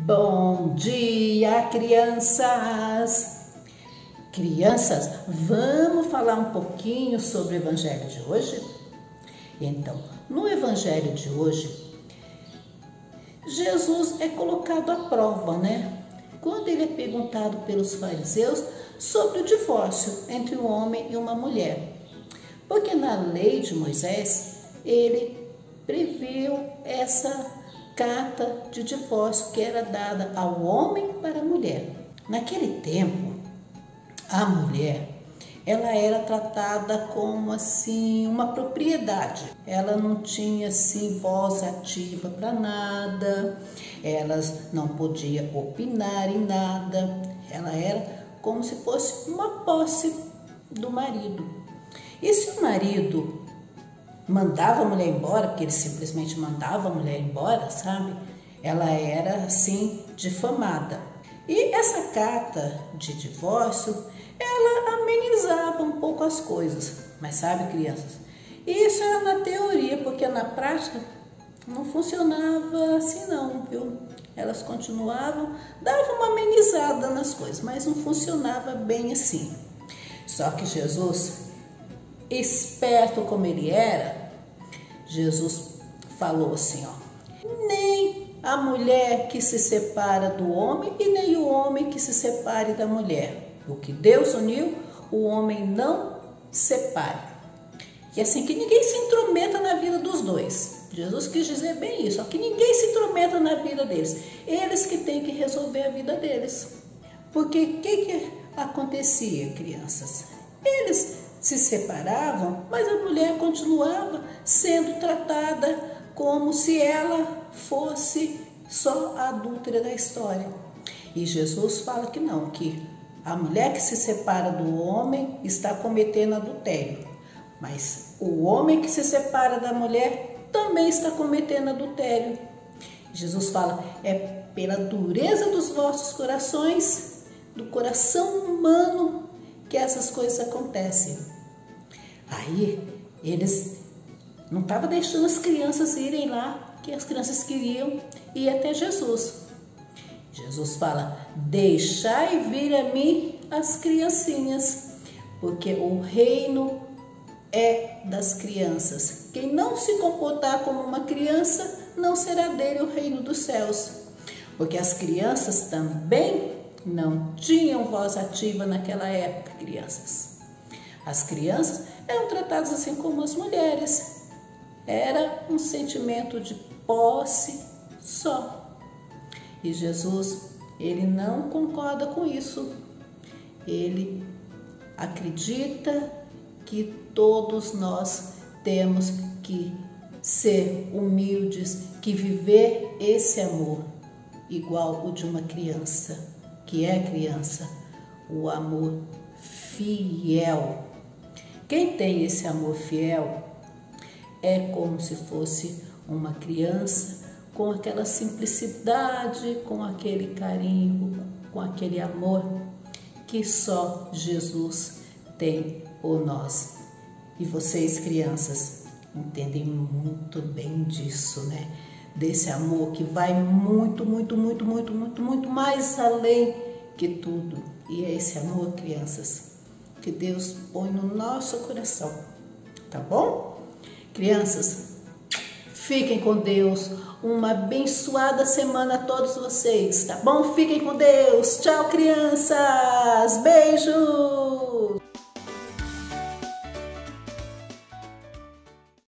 Bom dia, crianças! Crianças, vamos falar um pouquinho sobre o Evangelho de hoje? Então, no Evangelho de hoje, Jesus é colocado à prova, né? Quando ele é perguntado pelos fariseus sobre o divórcio entre um homem e uma mulher. Porque na lei de Moisés, ele previu essa carta de divórcio que era dada ao homem para a mulher. Naquele tempo, a mulher, ela era tratada como assim uma propriedade. Ela não tinha assim voz ativa para nada, ela não podia opinar em nada. Ela era como se fosse uma posse do marido. E se o marido mandava a mulher embora, porque ele simplesmente mandava a mulher embora, sabe? Ela era assim difamada. E essa carta de divórcio, ela amenizava um pouco as coisas. Mas sabe, crianças, isso era na teoria, porque na prática não funcionava assim não, viu? Elas continuavam, davam uma amenizada nas coisas, mas não funcionava bem assim. Só que Jesus, esperto como ele era, Jesus falou assim, ó: nem a mulher que se separa do homem e nem o homem que se separe da mulher. O que Deus uniu, o homem não separe. E assim, que ninguém se intrometa na vida dos dois. Jesus quis dizer bem isso, ó, que ninguém se intrometa na vida deles. Eles que têm que resolver a vida deles. Porque o que acontecia, crianças? Eles se separavam, mas a mulher continuava sendo tratada como se ela fosse só a adúltera da história. E Jesus fala que não, que a mulher que se separa do homem está cometendo adultério, mas o homem que se separa da mulher também está cometendo adultério. Jesus fala, é pela dureza dos vossos corações, do coração humano, que essas coisas acontecem. Aí eles não estavam deixando as crianças irem lá, que as crianças queriam ir até Jesus. Jesus fala, deixai vir a mim as criancinhas, porque o reino é das crianças. Quem não se comportar como uma criança, não será dele o reino dos céus. Porque as crianças também não tinham voz ativa naquela época, crianças. As crianças eram tratadas assim como as mulheres. Era um sentimento de posse só. E Jesus, ele não concorda com isso. Ele acredita que todos nós temos que ser humildes, que viver esse amor igual o de uma criança, que é criança, o amor fiel. Quem tem esse amor fiel é como se fosse uma criança, com aquela simplicidade, com aquele carinho, com aquele amor que só Jesus tem por nós. E vocês, crianças, entendem muito bem disso, né? Desse amor que vai muito, muito, muito, muito, muito, muito mais além que tudo. E é esse amor, crianças, que Deus põe no nosso coração, tá bom? Crianças, fiquem com Deus. Uma abençoada semana a todos vocês, tá bom? Fiquem com Deus. Tchau, crianças. Beijo.